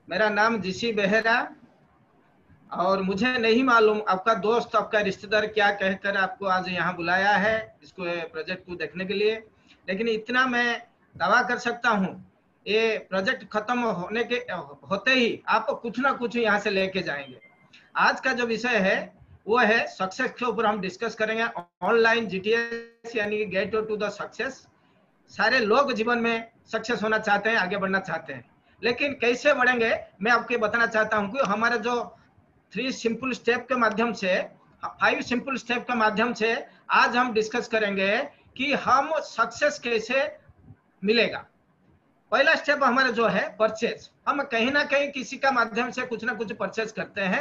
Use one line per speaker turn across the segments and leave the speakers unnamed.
मेरा नाम जीसी बेहरा, और मुझे नहीं मालूम आपका दोस्त, आपका रिश्तेदार क्या कहकर आपको आज यहाँ बुलाया है इसको प्रोजेक्ट को देखने के लिए। लेकिन इतना मैं दावा कर सकता हूँ, ये प्रोजेक्ट खत्म होते ही आप कुछ ना कुछ यहाँ से लेके जाएंगे। आज का जो विषय है वो है सक्सेस के ऊपर हम डिस्कस करेंगे। ऑनलाइन जीटीएस यानी गेट टू द सक्सेस। सारे लोग जीवन में सक्सेस होना चाहते हैं, आगे बढ़ना चाहते हैं, लेकिन कैसे बढ़ेंगे मैं आपको बताना चाहता हूं कि हमारे जो 3 सिंपल स्टेप के माध्यम से, 5 सिंपल स्टेप के माध्यम से आज हम डिस्कस करेंगे कि हम सक्सेस कैसे मिलेगा। पहला स्टेप हमारा जो है परचेज। हम कहीं ना कहीं किसी का माध्यम से कुछ ना कुछ परचेज करते हैं।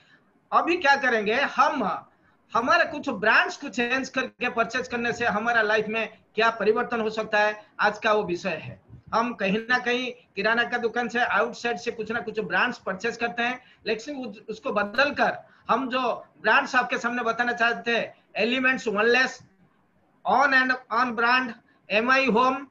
अभी क्या करेंगे हम, हमारे कुछ ब्रांड्स को चेंज करके परचेज करने से हमारा लाइफ में क्या परिवर्तन हो सकता है, आज का वो विषय है। हम कहीं ना कहीं किराना का दुकान से आउटसाइड से कुछ ना कुछ ब्रांड्स परचेज करते हैं, लेकिन उसको बदल कर हम जो ब्रांड्स आपके सामने बताना चाहते हैं, एलिमेंट्स, वनलेस, on and on brand, MI home,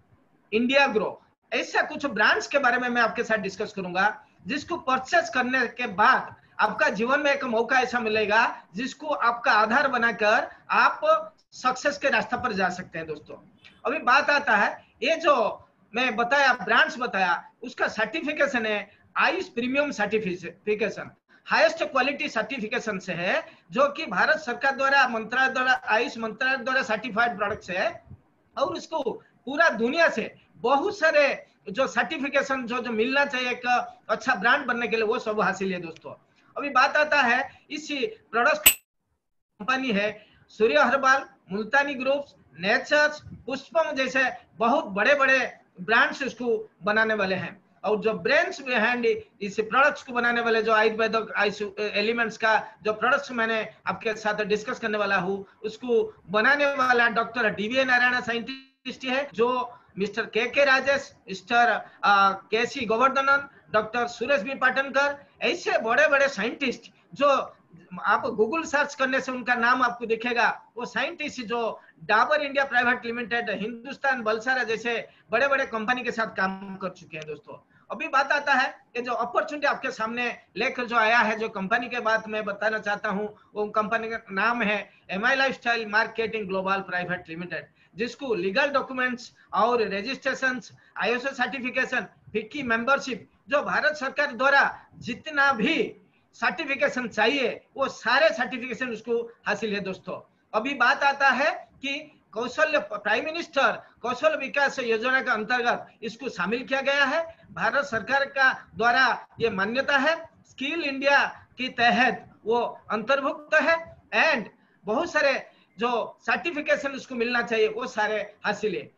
India grow, ऐसा कुछ ब्रांड्स के बारे में मैं आपके साथ डिस्कस करूंगा, जिसको परचेज करने के बाद आपका जीवन में एक मौका ऐसा मिलेगा जिसको आपका आधार बनाकर आप सक्सेस के रास्ते पर जा सकते हैं। दोस्तों, अभी बात आता है, ये जो मैं बताया ब्रांड्स बताया, उसका सर्टिफिकेशन है AYUSH premium certification, highest quality certification से है, जो कि भारत सरकार द्वारा, मंत्रालय द्वारा, आयुष मंत्रालय द्वारा सर्टिफाइड प्रोडक्ट्स है। और इसको पूरा दुनिया से बहुत सारे जो सर्टिफिकेशन जो मिलना चाहिए एक अच्छा ब्रांड बनने के लिए, वो सब हासिल है। दोस्तों, अभी बात आता है, इस प्रोडक्ट कंपनी है Surya herbal, Multani groups, Natures, Pushpam जैसे बहुत बड़े बड़े ब्रांड्स इसको बनाने वाले हैं। और जो ब्रेन्स बिहाइंड इस प्रोडक्ट्स को बनाने वाले, जो आयुर्वेदिक एलिमेंट्स का जो प्रोडक्ट्स मैंने आपके साथ डिस्कस करने वाला हूँ, उसको बनाने वाला डॉक्टर डीवी नारायण साइंटिस्ट है, जो मिस्टर के Rajesh, mister K C Govardhanan, doctor Suresh B Patankar, ऐसे बड़े बड़े साइंटिस्ट जो आप गूगल सर्च करने से उनका नाम आपको दिखेगा, वो साइंटिस्ट जो Dabur India private limited, Hindustan Balsara जैसे बड़े बड़े कंपनी के साथ काम कर चुके हैं। दोस्तों, अभी बात आता है कि जो अपॉर्चुनिटी आपके सामने लेकर जो आया है, जो कंपनी के बात मैं बताना चाहता हूं, वो कंपनी का नाम है MI lifestyle marketing global private limited, जिसको लीगल डॉक्यूमेंट्स और registration, ISO certification, FICCI membership, जो भारत सरकार द्वारा जितना भी सर्टिफिकेशन चाहिए वो सारे सर्टिफिकेशन उसको हासिल है। दोस्तों, अभी बात आता है कि कौशल्य, प्राइम मिनिस्टर कौशल विकास योजना के अंतर्गत इसको शामिल किया गया है। भारत सरकार का द्वारा ये मान्यता है, स्किल इंडिया के तहत वो अंतर्भुक्त है, एंड बहुत सारे जो सर्टिफिकेशन उसको मिलना चाहिए वो सारे हासिल है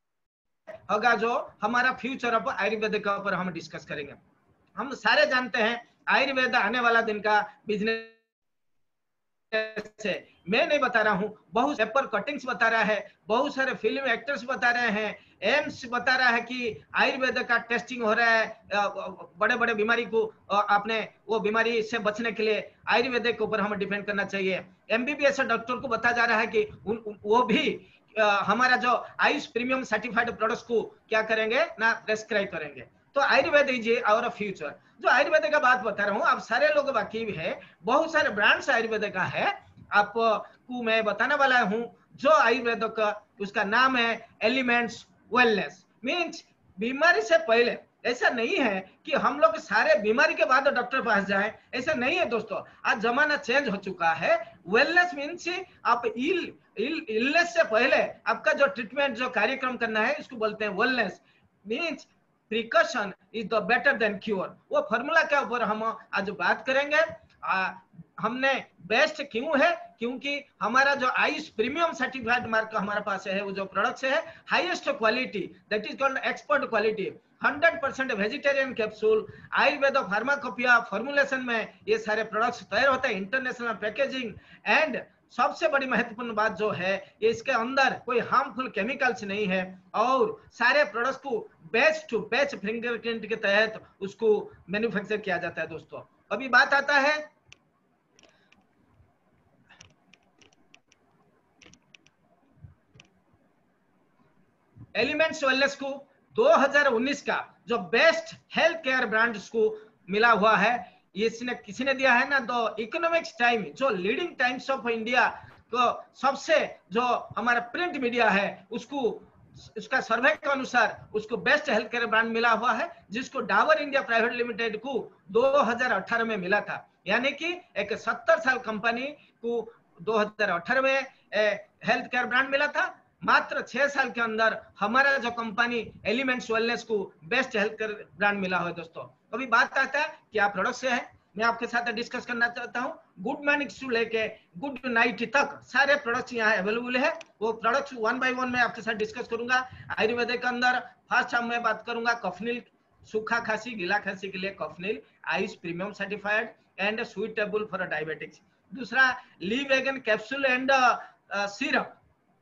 होगा। जो हमारा फ्यूचर ऑफ आयुर्वेद के ऊपर हम डिस्कस करेंगे। हम सारे जानते हैं आयुर्वेद आने वाला दिन का बिजनेस है। मैं नहीं बता रहा हूं, बहुत पेपर कटिंग्स बता रहा है, बहुत सारे फिल्म एक्टर्स बता रहे हैं, एम्स बता रहा है कि आयुर्वेद का टेस्टिंग हो रहा है, बड़े बड़े बीमारी को आपने वो बीमारी से बचने के लिए आयुर्वेद के ऊपर हमें डिपेंड करना चाहिए। एमबीबीएस डॉक्टर को बताया जा रहा है कि वो भी हमारा जो आयुष प्रीमियम सर्टिफाइड प्रोडक्ट्स को क्या करेंगे ना, प्रेस्क्राइब करेंगे। तो आयुर्वेद इज आवर फ्यूचर। जो आयुर्वेद का बात बता रहा हूँ, आप सारे लोग वाकिफ है, बहुत सारे ब्रांड्स आयुर्वेद का है, आपको मैं बताने वाला हूँ। जो आयुर्वेद का उसका नाम है एलिमेंट्स वेलनेस, मीन्स बीमारी से पहले। ऐसा नहीं है कि हम लोग सारे बीमारी के बाद डॉक्टर पास जाएं, ऐसा नहीं है। दोस्तों, आज जमाना चेंज हो चुका है। वेलनेस मीन्स आप इलनेस से पहले आपका जो ट्रीटमेंट, जो कार्यक्रम करना है, इसको बोलते हैं wellness. Means precaution is the better than cure. वो फॉर्मूला के ऊपर हम आज बात करेंगे। हमने बेस्ट क्यों है, क्योंकि हमारा जो आयुष प्रीमियम सर्टिफाइड मार्क हमारे पास है, वो जो प्रोडक्ट्स है highest quality, that is called expert quality, 100% vegetarian capsule, Ayurveda pharmacopoeia formulation में ये सारे प्रोडक्ट्स तैयार होते हैं, इंटरनेशनल पैकेजिंग, एंड सबसे बड़ी महत्वपूर्ण बात जो है, ये इसके अंदर कोई हार्मफुल केमिकल्स नहीं है, और सारे प्रोडक्ट्स को बैच टू बैच फिंगरप्रिंट के तहत उसको मैन्युफैक्चर किया जाता है। दोस्तों, अभी बात आता है एलिमेंट्स वेलनेस को 2019 का जो बेस्ट हेल्थ केयर ब्रांड को मिला हुआ है, इसने किसी ने दिया है ना, द इकोनॉमिक्स टाइम, जो लीडिंग टाइम्स ऑफ इंडिया को सबसे जो हमारा प्रिंट मीडिया है उसको, उसका सर्वे के अनुसार उसको बेस्ट हेल्थ केयर ब्रांड मिला हुआ है, जिसको डाबर इंडिया प्राइवेट लिमिटेड को 2018 में मिला था। यानी कि एक 70 साल कंपनी को 2018 में हेल्थ केयर ब्रांड मिला था। मात्र 6 साल के अंदर हमारा जो कंपनी एलिमेंट्स वेलनेस को बेस्ट हेल्थ केयर ब्रांड मिला है। दोस्तों अभी बात आता है क्या प्रोडक्ट से है, मैं आपके साथ डिस्कस करना चाहता हूं। गुड मॉर्निंग से लेके गुड नाइट तक सारे प्रोडक्ट्स यहाँ अवेलेबल है। वो प्रोडक्ट्स वन बाय वन मैं आपके साथ डिस्कस करूंगा। आयुर्वेदिक के अंदर फर्स्ट हम मैं बात करूंगा कफनील, सूखा खांसी गीला खांसी के लिए कफनील आइस premium certified and suitable for diabetics. दूसरा लीवेगन कैप्सूल एंड सिरप,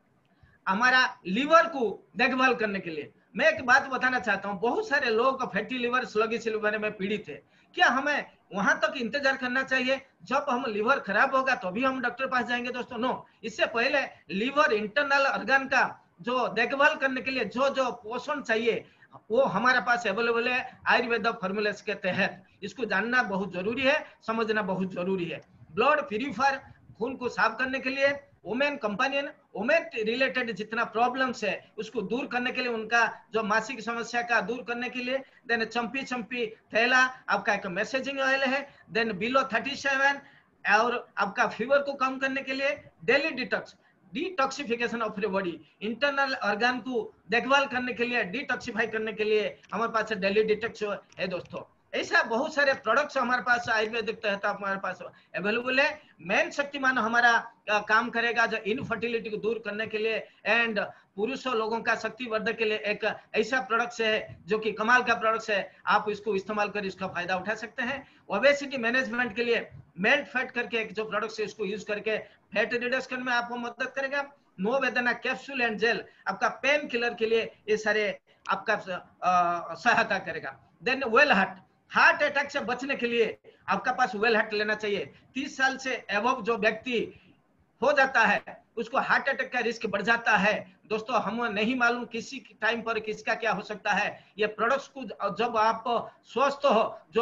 हमारा लीवर को देखभाल करने के लिए। मैं एक बात बताना चाहता हूं, बहुत सारे लोग फैटी लिवर स्लगिश लिवर में पीड़ित है। क्या हमें वहां तक इंतजार करना चाहिए जब हम लिवर खराब होगा तो भी हम डॉक्टर पास जाएंगे? दोस्तों नो, इससे पहले लिवर इंटरनल ऑर्गन का जो देखभाल करने के लिए जो जो पोषण चाहिए वो हमारे पास अवेलेबल है आयुर्वेद फॉर्मूलेस के तहत। इसको जानना बहुत जरूरी है, समझना बहुत जरूरी है। ब्लड प्यूरिफायर, खून को साफ करने के लिए, वुमेन कंपेनियन, वुमेन रिलेटेड जितना प्रॉब्लम्स है उसको दूर करने के लिए, उनका जो मासिक समस्या का दूर करने के लिए। देन चंपी चंपी थैला आपका एक मैसेजिंग ऑयल है। देन बिलो 37 और आपका फीवर को कम करने के लिए daily detoxification of the body, internal organ को देखभाल करने के लिए, डिटॉक्सिफाई करने के लिए हमारे पास डेली डिटॉक्स है। दोस्तों ऐसा बहुत सारे प्रोडक्ट्स हमारे पास आयुर्वेदिक तहत हमारे पास अवेलेबल है। मेन शक्तिमान हमारा काम करेगा जो इनफर्टिलिटी को दूर करने के लिए एंड पुरुषों लोगों का शक्तिवर्धक के लिए एक ऐसा प्रोडक्ट है जो कि कमाल का प्रोडक्ट है। आप इसको इस्तेमाल कर इसका फायदा उठा सकते हैं। ओबेसिटी मैनेजमेंट के लिए मेल्ट फैट करके एक जो प्रोडक्ट है उसको यूज करके फैट रिडक्शन में आपको मदद करेगा। No Vedna capsule and gel आपका पेन किलर के लिए ये सारे आपका सहायता करेगा। देन वेल हार्ट अटैक से बचने के लिए आपका पास वेल हार्ट लेना चाहिए। 30 साल से एबव जो व्यक्ति हो जाता है उसको हार्ट अटैक का रिस्क बढ़ जाता है। दोस्तों हम नहीं मालूम किसी टाइम पर किसका क्या हो सकता है। ये प्रोडक्ट्स को जब आप स्वस्थ हो, जो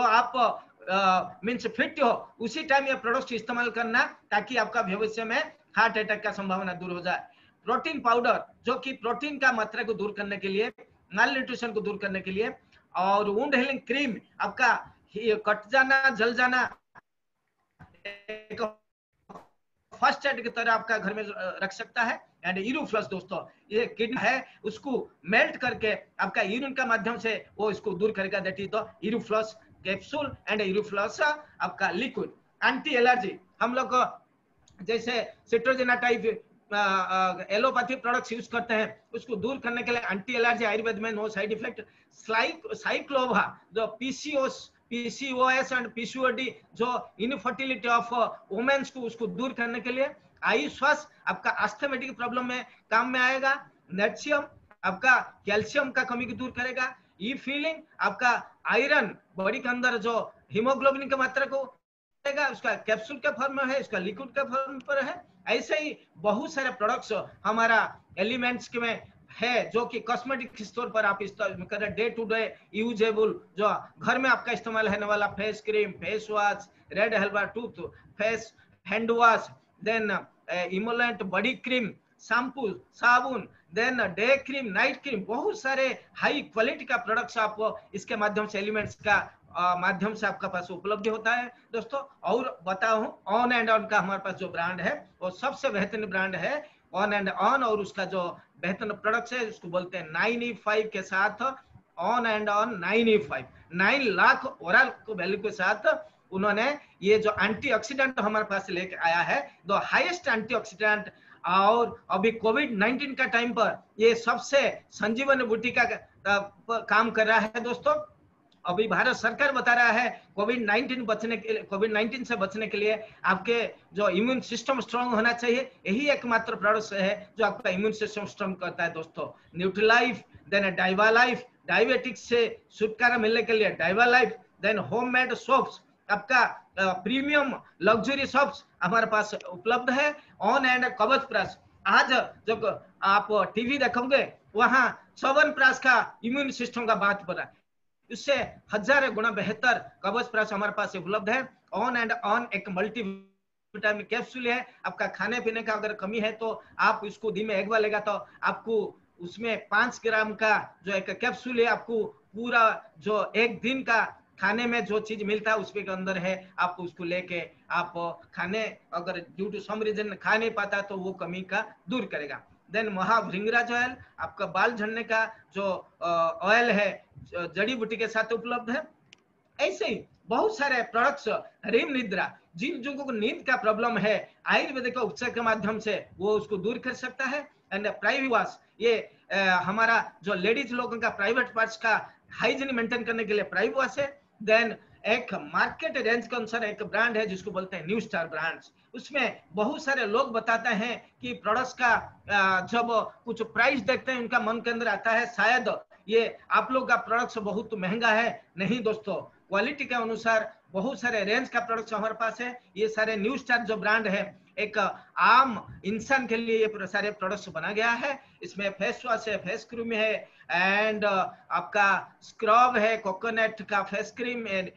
आप मीन्स फिट हो, उसी टाइम ये प्रोडक्ट्स इस्तेमाल करना ताकि आपका भविष्य में हार्ट अटैक का संभावना दूर हो जाए। प्रोटीन पाउडर जो कि प्रोटीन का मात्रा को दूर करने के लिए, माल न्यूट्रिशन को दूर करने के लिए, और वुंड हीलिंग क्रीम आपका कट जाना जल जाना एक फर्स्ट एड की तरह आपका घर में रख सकता है। एंड यूरोफ्लस दोस्तों ये किडनी है उसको मेल्ट करके आपका यूरिन का माध्यम से वो इसको दूर करेगा। दैट इज द यूरोफ्लस कैप्सूल एंड यूरोफ्लस आपका लिक्विड। एंटी एलर्जी हम लोग जैसे सिट्रोजिना टाइप एलोपैथी प्रोडक्ट्स यूज करते हैं उसको दूर करने के लिए एंटी एलर्जी आयुर्वेद में नो साइड इफेक्ट। साइक्लोवा जो पीसीओएस एंड पीसीओडी जो इनफर्टिलिटी ऑफ वुमेन्स को उसको दूर करने के लिए। आयुश्वास आपका अस्थमेटिक प्रॉब्लम में काम में आएगा। नेट्शियम आपका कैल्शियम का कमी को दूर करेगा। ई फीलिंग आपका आयरन बॉडी के अंदर जो हीमोग्लोबिन की मात्रा को देगा, उसका कैप्सूल के फॉर्म में है, इसका लिक्विड के फॉर्म पर है। ऐसे ही बहुत सारे प्रोडक्ट्स हमारा एलिमेंट्स के में है जो कि कॉस्मेटिक स्टोर पर आप इस्तेमाल करें, डे टू डे यूजेबल जो घर में आपका इस्तेमाल होने वाला face cream, face wash, red हेल्बर tooth face hand wash, then emollient body cream, shampoo, साबुन, then day cream, night cream, बहुत सारे हाई क्वालिटी का प्रोडक्ट्स आपको इसके माध्यम से एलिमेंट्स का माध्यम से आपका पास उपलब्ध होता है। दोस्तों और बताऊं ऑन एंड ऑन का हमारे पास जो ब्रांड है वो सबसे बेहतरीन ब्रांड है ऑन एंड ऑन, और उसका जो बेहतरीन प्रोडक्ट है उसको बोलते हैं 9E5 के साथ on and on 9E5 9 lakh oral को वैल्यू के साथ उन्होंने ये जो एंटीऑक्सीडेंट हमारे पास लेके आया है, द हाईएस्ट एंटीऑक्सीडेंट। और अभी कोविड-19 का टाइम पर ये सबसे संजीवनी बूटी का काम कर रहा है। दोस्तों अभी भारत सरकार बता रहा है कोविड-19 से बचने के लिए आपके जो इम्यून सिस्टम स्ट्रांग होना चाहिए, यही एकमात्र प्रोडक्ट है जो आपका इम्यून सिस्टम स्ट्रांग करता है। दोस्तों Nutrilife, then Diva Life, diabetics से छुटकारा मिलने के लिए Diva Life, then homemade soaps आपका प्रीमियम लग्जरी सोप्स हमारे पास उपलब्ध है। ऑन एंड कवच प्लस आज जब आप टीवी देखोगे वहां च्यवनप्राश का इम्यून सिस्टम का बात पड़ा, इससे हजारों गुना बेहतर कवचप्राश हमारे पास उपलब्ध है। ऑन एंड ऑन एक मल्टी विटामिन कैप्सूल है। आपका खाने पीने का अगर कमी है तो आप इसको दिन में एक बार लेगा तो आपको उसमें 5 ग्राम का जो एक कैप्सूल है, आपको पूरा जो एक दिन का खाने में जो चीज मिलता है उसके अंदर है, आप उसको लेके आप खाने अगर ड्यू टू सम रीजन खा नहीं पाता तो वो कमी का दूर करेगा। देन महाभृंगराज ऑयल, आपका बाल झड़ने का जो ऑयल है जड़ी बूटी के साथ उपलब्ध है। ऐसे ही बहुत सारे प्रोडक्ट्स, रेम निद्रा, जिन लोगों को नींद का प्रॉब्लम है आयुर्वेदिक उपचार के माध्यम से वो उसको दूर कर सकता है। एंड प्राइवेट वॉश, ये हमारा जो लेडीज लोगों का प्राइवेट पार्ट्स का हाइजीन मेंटेन करने के लिए प्राइवेट वॉश है। देन एक मार्केट रेंज के अनुसार एक ब्रांड है जिसको बोलते हैं न्यू स्टार ब्रांड्स, उसमें बहुत सारे लोग बताते हैं कि प्रोडक्ट्स का जब कुछ प्राइस देखते हैं उनका मन के अंदर आता है शायद ये आप लोग का प्रोडक्ट्स बहुत महंगा है। नहीं दोस्तों, क्वालिटी के अनुसार बहुत सारे रेंज का प्रोडक्ट्स हमारे पास है। ये सारे न्यू स्टार जो ब्रांड है एक आम इंसान के लिए ये सारे प्रोडक्ट्स बना गया है। इसमें फेस वॉश है, फेस क्रीम है, एंड आपका स्क्रब है, कोकोनट का face cream, and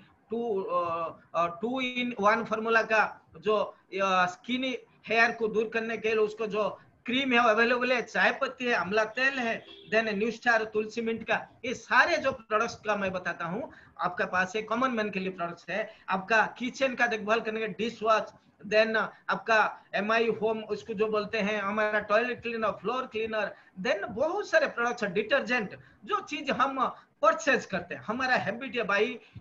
2-in-1 formula का जो स्किनी हेयर को दूर करने के लिए उसको जो क्रीम है अवेलेबल है, चाय पत्ती है, अमला तेल है, then new star tulsi mint का, ये सारे जो प्रोडक्ट्स का मैं बताता हूँ आपका पास है कॉमन मैन के लिए प्रोडक्ट्स है। आपका किचन का देखभाल करने के डिश वॉश, देन आपका MI होम उसको जो बोलते हैं, हमारा toilet cleaner, floor cleaner, then बहुत सारे प्रोडक्ट्स, डिटर्जेंट, जो चीज हम परचेज करते हैं हमारा हैबिट है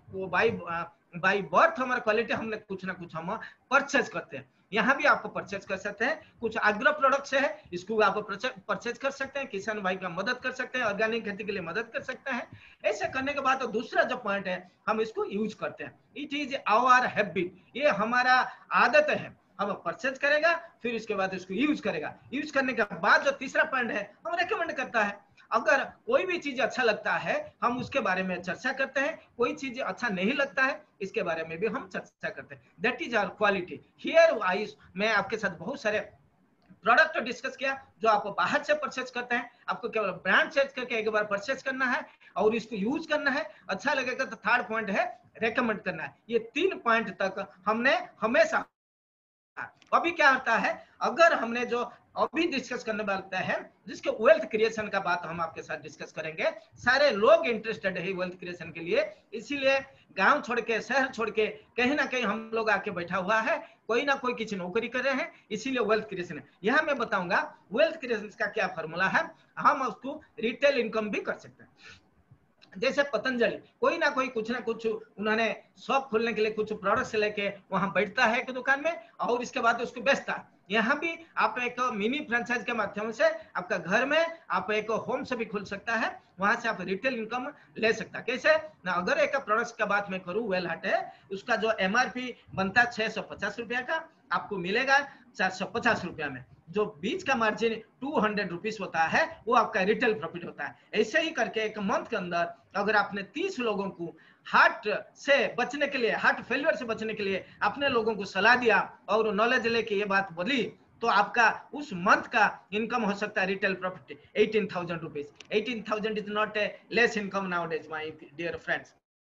बाई बर्थ हमारा क्वालिटी, हमने कुछ ना कुछ हम परचेज करते हैं। यहाँ भी आप परचेज कर सकते हैं। कुछ एग्रो प्रोडक्ट्स है, इसको आप परचेज कर सकते हैं, किसान भाई का मदद कर सकते हैं, ऑर्गेनिक खेती के लिए मदद कर सकते हैं। ऐसे करने के बाद तो दूसरा जो पॉइंट है हम इसको यूज करते हैं, इट इज आवर हैबिट, ये हमारा आदत है। हम परचेज करेगा फिर इसके बाद इसको यूज करेगा, यूज करने के बाद जो तीसरा पॉइंट है हम रेकमेंड करता है। अगर कोई भी चीज अच्छा लगता है हम उसके बारे में चर्चा करते हैं, कोई चीज अच्छा नहीं लगता है इसके बारे में भी हम चर्चा करते हैं। That is our quality here. मैं आपके साथ बहुत सारे प्रोडक्ट डिस्कस किया जो आप बाहर से परचेज करते हैं, आपको केवल ब्रांड चेंज करके एक बार परचेज करना है और इसको यूज करना है, अच्छा लगेगा तो थर्ड पॉइंट है रेकमेंड करना है। ये 3 पॉइंट तक हमने हमेशा। अभी क्या होता है, अगर हमने जो अभी डिस्कस करने वाला है जिसके वेल्थ क्रिएशन का बात हम आपके साथ डिस्कस करेंगे। सारे लोग इंटरेस्टेड है वेल्थ क्रिएशन के लिए, इसीलिए गांव छोड़ के शहर छोड़ के कहीं ना कहीं हम लोग आके बैठा हुआ है, कोई ना कोई किसी नौकरी कर रहे हैं, इसीलिए वेल्थ क्रिएशन है। यहाँ मैं बताऊंगा वेल्थ क्रिएशन का क्या फॉर्मूला है। हम उसको रिटेल इनकम भी कर सकते हैं। जैसे पतंजलि, कोई ना कोई कुछ ना कुछ उन्होंने शॉप खोलने के लिए कुछ प्रोडक्ट्स लेके वहां बैठता है एक दुकान में और इसके बाद उसको बेचता है। यहाँ भी आप एक मिनी फ्रेंचाइज के माध्यम से आपका घर में आप एक होम से भी खुल सकता है, वहां से आप रिटेल इनकम ले सकता है। कैसे ना, अगर एक प्रोडक्ट्स का बात मैं करूं, वेल हट है, उसका जो MRP बनता है 650 रुपया का, आपको मिलेगा 450 रुपया में। जो बीच का मार्जिन 200 रुपीज होता है वो आपका रिटेल प्रॉफिट होता है। ऐसे ही करके एक मंथ के अंदर अगर आपने 30 लोगों को हार्ट से बचने के लिए, हार्ट फेलियर से बचने के लिए अपने लोगों को सलाह दिया और नॉलेज लेके ये बात बोली, तो आपका उस मंथ का इनकम हो सकता है retail profit 18,000 rupees. 18,000 is not a less income nowadays my dear friends.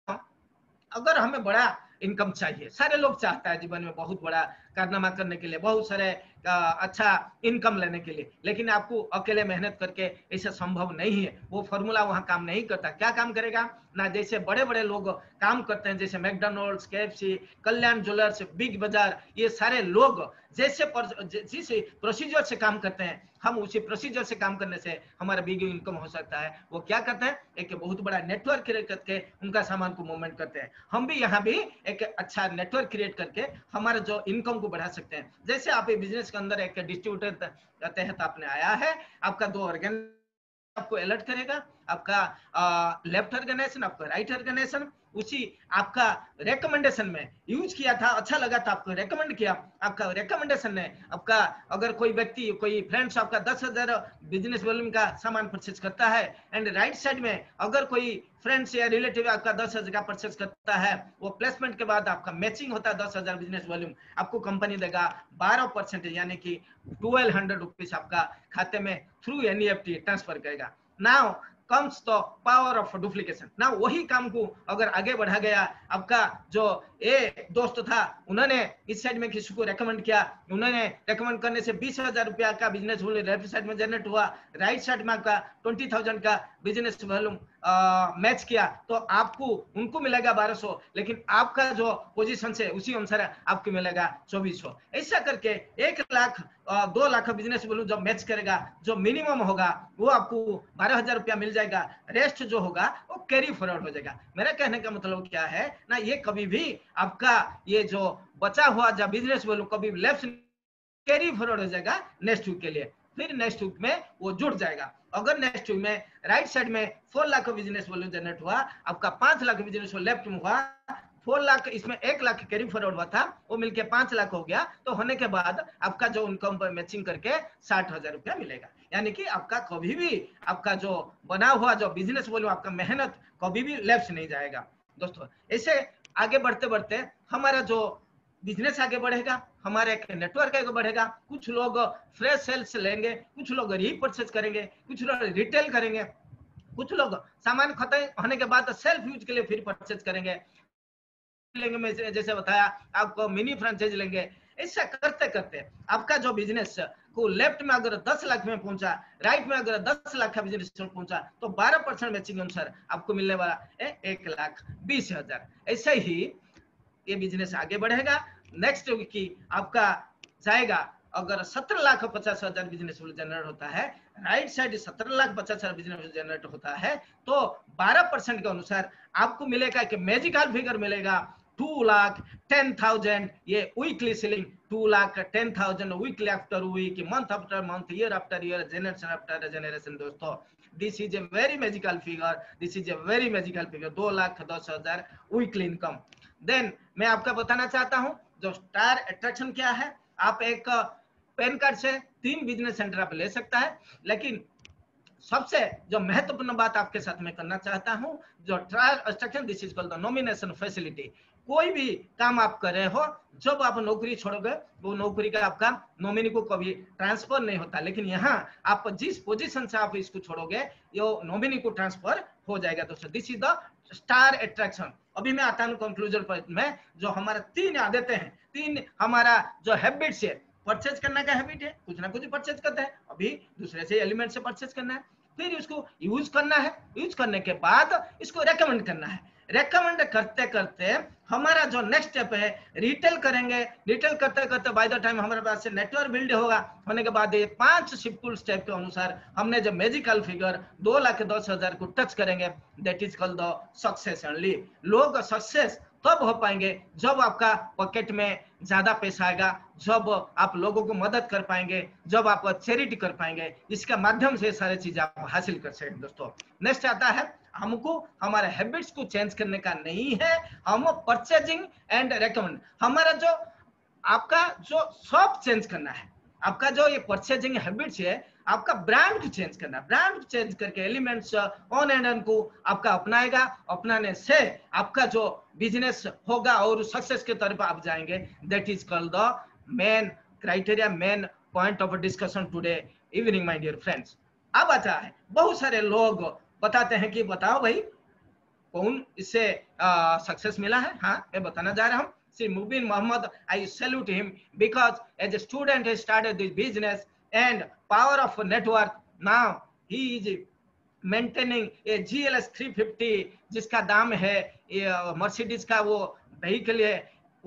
अगर हमें बड़ा इनकम चाहिए, सारे लोग चाहता है जीवन में बहुत बड़ा कारनामा करने के लिए, बहुत सारे अच्छा इनकम लेने के लिए, लेकिन आपको अकेले मेहनत करके ऐसा संभव नहीं है। वो फॉर्मूला वहां काम नहीं करता। क्या काम करेगा ना, जैसे बड़े बड़े लोग काम करते हैं, जैसे McDonald's, KFC, Kalyan jewellers, Big Bazaar, ये सारे लोग जैसे जिस प्रोसीजर से काम करते हैं हम उसी प्रोसीजर से काम करने से हमारा बिग इनकम हो सकता है। वो क्या करते हैं, एक बहुत बड़ा नेटवर्क क्रिएट करके उनका सामान को मूवमेंट करते हैं। हम भी यहाँ भी एक अच्छा नेटवर्क क्रिएट करके हमारे जो इनकम को बढ़ा सकते हैं। जैसे आप बिजनेस के अंदर एक डिस्ट्रीब्यूटर तहत आपने आया है, आपका 2 ऑर्गेनाइजेशन आपको अलर्ट करेगा, आपका लेफ्ट ऑर्गेनाइजेशन, आपका राइट ऑर्गेनाइजेशन, उसी आपका रेकमेंडेशन में यूज किया था, अच्छा लगा था, आपको रेकमेंड किया, आपका रेकमेंडेशन ने आपका, अगर कोई व्यक्ति कोई फ्रेंड्स आपका 10,000 बिजनेस वॉल्यूम का सामान परचेज करता है, एंड राइट साइड में अगर कोई फ्रेंड्स या रिलेटिव आपका 10,000 का परचेज करता है, वो प्लेसमेंट के बाद आपका मैचिंग होता है 10,000 बिजनेस वॉल्यूम, आपको कंपनी देगा 12% यानी कि 1200 रुपीज आपका खाते में थ्रू एनईएफटी ट्रांसफर करेगा। Now comes the power of duplication. ना वही काम को अगर आगे बढ़ा गया, आपका जो ए दोस्त था उन्होंने इस साइड में किसी को रेकमेंड किया, उन्होंने रेकमेंड करने से 20,000 रुपया का बिजनेस वॉल्यूम लेफ्ट साइड में जनरेट हुआ, राइट साइड में आपका 20,000 का बिजनेस वॉल्यूम मैच किया, तो आपको उनको मिलेगा 1200, लेकिन आपका जो पोजीशन से उसी अनुसार आपको मिलेगा 2400। ऐसा करके 1 लाख 2 लाख बिजनेस वॉल्यूम जब मैच करेगा, जो मिनिमम होगा वो आपको 12,000 रुपया मिल जाएगा, रेस्ट जो होगा वो कैरी फॉरवर्ड हो जाएगा। मेरा कहने का मतलब क्या है ना, ये कभी भी आपका ये जो बचा हुआ जो बिजनेस वॉल्यूम कभी लेफ्ट कैरी फॉरवर्ड हो जाएगा नेक्स्ट वीक के लिए, फिर नेक्स्ट वीक में वो जुड़ जाएगा। अगर नेक्स्ट वीक में राइट साइड में 4 लाख बिजनेस वॉल्यूम जनरेट हुआ, आपका 5 लाख बिजनेस लेफ्ट में हुआ, 4 लाख इसमें 1 लाख कैरी फॉरवर्ड हुआ था, वो मिलके 5 लाख हो गया, तो होने के बाद आपका जो इनकम पर मैचिंग करके 60,000 रुपया मिलेगा। यानी कि आपका कभी भी आपका जो बना हुआ जो बिजनेस वॉल्यूम आपका मेहनत कभी भी लेफ्ट नहीं जाएगा। दोस्तों ऐसे आगे बढ़ते बढ़ते हमारा जो बिजनेस आगे बढ़ेगा, हमारे नेटवर्क आगे बढ़ेगा, कुछ लोग फ्रेश सेल्स लेंगे, कुछ लोग रीपरचेज करेंगे, कुछ लोग रिटेल करेंगे, कुछ लोग सामान खत्म होने के बाद सेल्फ यूज के लिए फिर परचेज करेंगे लेंगे, मैं जैसे बताया आपको मिनी फ्रेंचाइज लेंगे। ऐसा करते करते आपका जो बिजनेस को लेफ्ट में अगर 10 लाख में पहुंचा, राइट में अगर 10 लाख का बिजनेस में पहुंचा, तो 12% मैचिंग अनुसार आपको मिलने वाला है 1,20,000। ऐसे ही ये बिजनेस आगे बढ़ेगा। नेक्स्ट की आपका जाएगा, अगर 17,50,000 बिजनेस जनरेट होता है, राइट साइड 17,50,000 बिजनेस जनरेट होता है, तो 12% के अनुसार आपको मिलेगा कि मैजिकल फिगर मिलेगा 2,10,000, ये weekly selling 2,10,000 weekly after week, month after month, year after year, generation after generation. दोस्तों this is a very magical figure, this is a very magical figure, 2,10,000 weekly income. Then मैं आपका बताना चाहता हूं जो star attraction क्या है। आप एक पैन कार्ड से 3 बिजनेस सेंटर आप ले सकता है, लेकिन सबसे जो महत्वपूर्ण बात आपके साथ में करना चाहता हूं, जो trial attraction, this is called the nomination facility. कोई भी काम आप कर रहे हो, जब आप नौकरी छोड़ोगे वो नौकरी का आपका नॉमिनी को कभी ट्रांसफर नहीं होता, लेकिन यहाँ आप जिस पोजीशन से आप इसको छोड़ोगे ये नॉमिनी को ट्रांसफर हो जाएगा। दोस्तों this is the star attraction. अभी मैं आता हूँ कंक्लूजन पर में, जो हमारा 3 आदतें हैं, 3 हमारा जो हैबिट्स है, परचेज करने का हैबिट है, कुछ ना कुछ परचेज करते हैं, अभी दूसरे से एलिमेंट से परचेज करना है, फिर उसको यूज करना है, यूज करने के बाद इसको रेकमेंड करना है, रेकमेंड करते करते हमारा जो नेक्स्ट स्टेप है रिटेल करेंगे, रिटेल करते करते बाय द टाइम हमारे पास से नेटवर्क बिल्ड होगा, होने के बाद ये 5 सिंपल स्टेप के अनुसार हमने जो मैजिकल फिगर 2,10,000 को टच करेंगे, that is called the success only. लोग सक्सेस तब हो पाएंगे जब आपका पॉकेट में ज्यादा पैसा आएगा, जब आप लोगों को मदद कर पाएंगे, जब आप चैरिटी कर पाएंगे, इसके माध्यम से सारी चीजें आप हासिल कर सकेंगे। दोस्तों नेक्स्ट आता है, हमको हमारे हैबिट्स को चेंज करने का नहीं है, हम परचेजिंग एंड रेकमेंड, हमारा जो आपका जो शॉप चेंज करना है, आपका जो ये परचेजिंग हैबिट्स है, आपका ब्रांड को चेंज करना, ब्रांड चेंज करके एलिमेंट्स ऑन एंड ऑन को आपका अपनाएगा, अपनाने से आपका जो बिजनेस होगा और सक्सेस के तरफ आप जाएंगे। That is called the main criteria, main point of discussion today evening my dear friends. अब आता है, बहुत सारे लोग बताते हैं कि बताओ भाई कौन इससे सक्सेस मिला है। हाँ मैं बताना जा रहा हूँ, See Mubin Muhammad, I salute him because as a student he started this business and power of network. Now he is maintaining a GLS 350 जिसका दाम है मर्सिडीज का वो व्हीकल है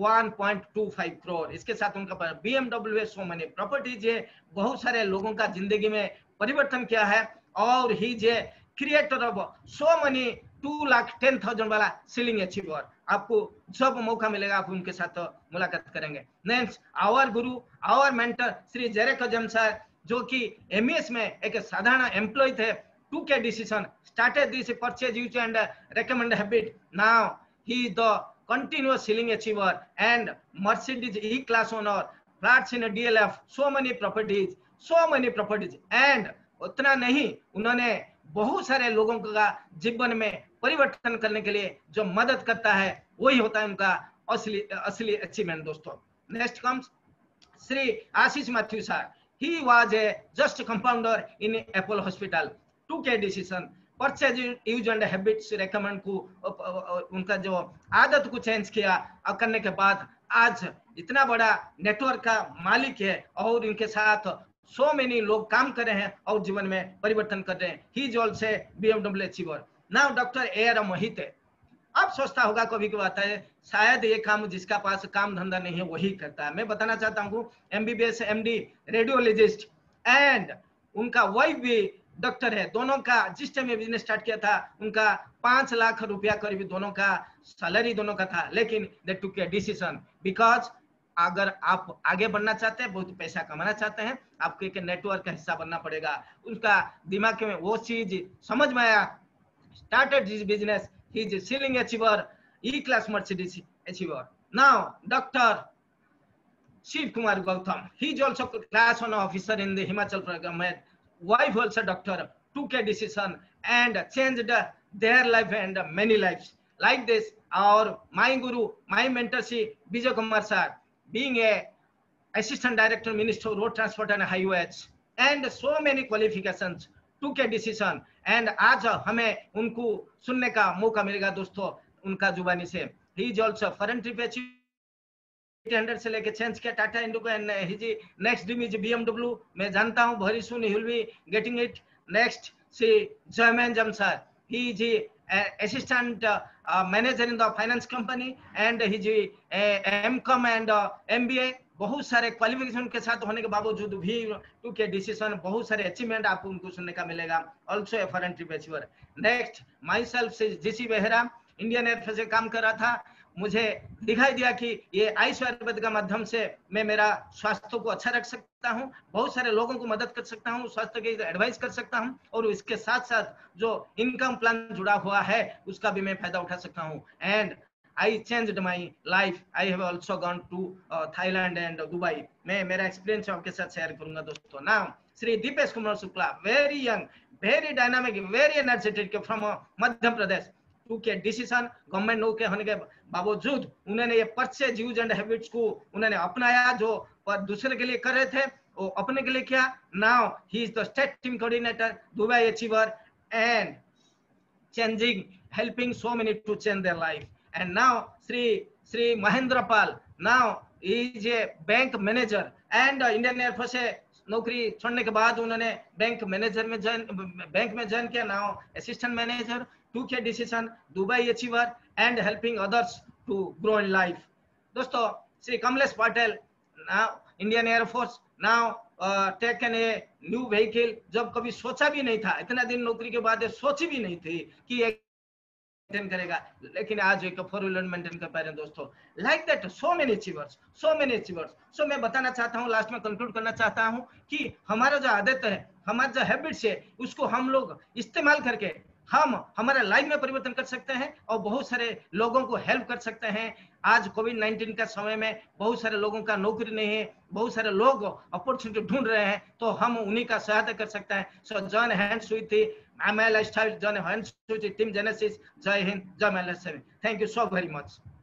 1.25 करोड़। इसके साथ उनका BMW है, सो मैनी प्रॉपर्टीज है, बहुत सारे लोगों का जिंदगी में परिवर्तन किया है, और ही जे क्रिएटर ऑफ सो मनी 2,10,000 वाला सीलिंग अचीवर। आपको जब मौका मिलेगा आप उनके साथ मुलाकात करेंगे। Next our guru, our mentor Shri जेरेक अजम सर, जो कि MES में एक साधारण एम्प्लॉय थे, took a decision, started this purchase, use and recommend habit. Now he is the continuous ceiling achiever and Mercedes E-Class owner, flats in a DLF, so many properties and उतना नहीं, उन्होंने बहुत सारे लोगों का जीवन में परिवर्तन करने के लिए जो मदद करता है वही होता है उनका असली अचीवमेंट दोस्तों। Next comes Shri Ashish Mathew sir. He was a just compounder in Apollo Hospital. Took a decision. Purchase use and habits recommend को उनका जो आदत को चेंज किया और करने के बाद आज इतना बड़ा नेटवर्क का मालिक है और इनके साथ so many लोग काम कर रहे हैं और जीवन में परिवर्तन कर रहे हैं। He is also BMW achiever. Now Dr. A.R. Mohite. अब सोचता होगा कभी कभी आता है शायद ये काम जिसका पास काम धंधा नहीं है वही करता है। मैं बताना चाहता हूँ MBBS MD रेडियोलॉजिस्ट एंड उनका वाइफ भी डॉक्टर है। दोनों का जिस टाइम में बिजनेस स्टार्ट किया था उनका 5 लाख रुपया करीब दोनों का सैलरी दोनों का था, लेकिन दे टुक ए डिसीजन बिकॉज अगर आप आगे बढ़ना चाहते हैं, बहुत पैसा कमाना चाहते हैं, आपको एक नेटवर्क का हिस्सा बनना पड़ेगा। उनका दिमाग में वो चीज समझ में आया, started this business. He is a ceiling achiever, E-Class Mercedes achiever. Now, Dr. Shiv Kumar Gautam. He is also class 1 officer in the Himachal government. Wife also doctor, took a decision and changed their life and many lives. Like this, our my guru, my mentor, Vijay Kumar sir, being a assistant director, Minister of Road Transport and Highways, and so many qualifications. took a decision and आज हमें उनको सुनने का मौका मिलेगा दोस्तों उनका जुबानी से। He is also foreign trip achieved 800 से लेके चेंज किया Tata Indigo and he next dream is BMW। मैं जानता हूं very soon he will be getting it. Next सी जयमैन जमसर, he is assistant manager in the finance company and he is MCom and MBA। बहुत सारे क्वालिफिकेशन के साथ होने के बावजूद भी टू के डिसीजन, बहुत सारे अचीवमेंट आपको उनको सुनने का मिलेगा। Also a foreign trip achiever. Next myself से जीसी बेहरा, इंडियन एयरफोर्स से काम कर रहा था। मुझे दिखाई दिया कि ये आयुष आयुर्वेद का माध्यम से मैं मेरा स्वास्थ्य को अच्छा रख सकता हूँ, बहुत सारे लोगों को मदद कर सकता हूँ, स्वास्थ्य की एडवाइस कर सकता हूँ और इसके साथ साथ जो इनकम प्लान जुड़ा हुआ है उसका भी मैं फायदा उठा सकता हूँ। And I changed my life. I have also gone to Thailand and Dubai. मैं मेरा एक्सपीरियंस आपके साथ शेयर करूंगा दोस्तों। Now Shri Dipesh Kumar Shukla, very young, very dynamic, very energetic from Madhya Pradesh, took decision. Government नौकरी होने के बावजूद उन्होंने ये परचेज यूज एंड हैबिट्स को उन्होंने अपनाया, जो दूसरे के लिए कर रहे थे वो अपने के लिए किया। Now he is the state team coordinator, Dubai achiever and changing, helping so many to change their life. And now Sri Mahendra Pal, now he is a bank manager and Indian Air Force से नौकरी छोड़ने के बाद उन्होंने bank में join किया। Now assistant manager, took a decision, Dubai achiever and helping others to grow in life. दोस्तों Shri Kamlesh Patel, now Indian air force, now taken a new vehicle, जब कभी सोचा भी नहीं था, इतना दिन नौकरी के बाद सोची भी नहीं थी कि एक मेंटेन करेगा, लेकिन आज एक 4 व्हीलर मेंटेन कर पा रहे हैं दोस्तों। Like that so many achievers. So मैं बताना चाहता हूँ, लास्ट में कंक्लूड करना चाहता हूँ कि हमारा जो आदत है, हमारा जो हैबिट्स है, उसको हम लोग इस्तेमाल करके हम हमारे लाइफ में परिवर्तन कर सकते हैं और बहुत सारे लोगों को हेल्प कर सकते हैं। आज कोविड-19 का समय में बहुत सारे लोगों का नौकरी नहीं है, बहुत सारे लोग अपॉर्चुनिटी ढूंढ रहे हैं, तो हम उन्हीं का सहायता कर सकते हैं। So join hands with my lifestyle, join hands with team Genesis. जय हिंद, जय my life. Thank you so very much.